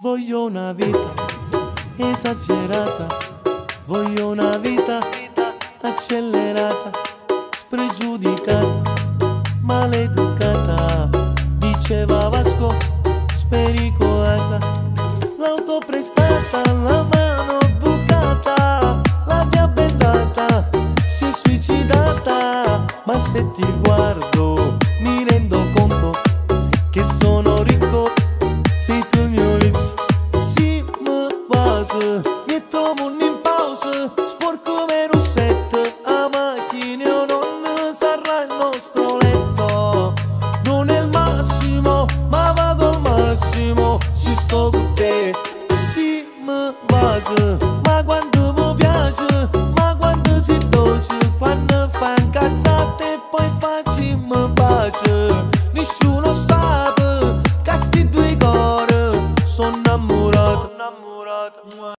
Voglio una vita esagerata, voglio una vita accelerata, spregiudicata, maleducata, diceva Vasco, spericolata. L'auto prestata, la mano bucata, la diabendata, si è suicidata. Ma se ti guardo mi rendo conto che sono ricco, sei tu il mio vizio. Si mi vas, metto munno in pausa, sporco come Rossetto, a macchina non sarà il nostro letto. Non è il massimo, ma vado al massimo, si sto con te. Si mi vas, ma quando mi piace, ma quando si dolce, quando fa incazzate e poi facciamo pace. Nessuno sa